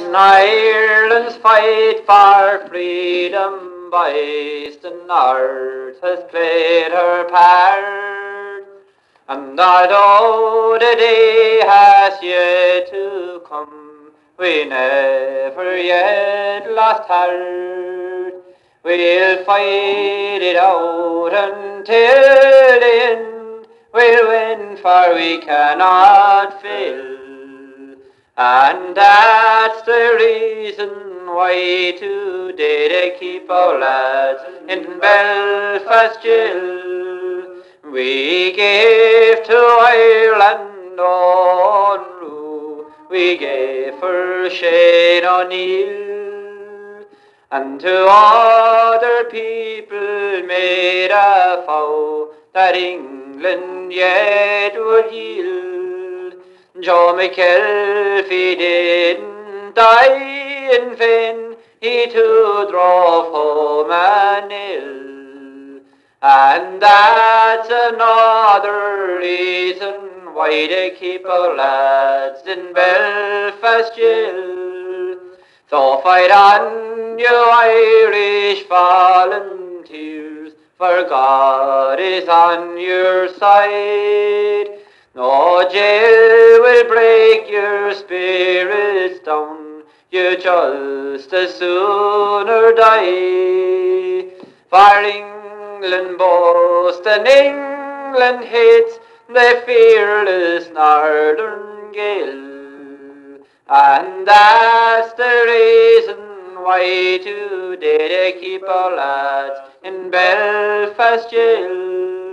Ireland's fight for freedom by the North has played her part, and although the day has yet to come, we never yet lost heart. We'll fight it out until the end. We'll win, for we cannot fail. And that's the reason why today they keep our lads in Belfast jail. We gave to Ireland on Rue, we gave for Shane O'Neill, and to other people made a vow that England yet would yield. Joe McKelvey didn't die in vain, he too drove home a nil. And that's another reason why they keep our lads in Belfast jail. So fight on, you Irish volunteers, for God is on your side. No jail will break your spirits down, you just as sooner die. For England boasts and England hates the fearless northern Gael, and that's the reason why today they keep our lads in Belfast jail.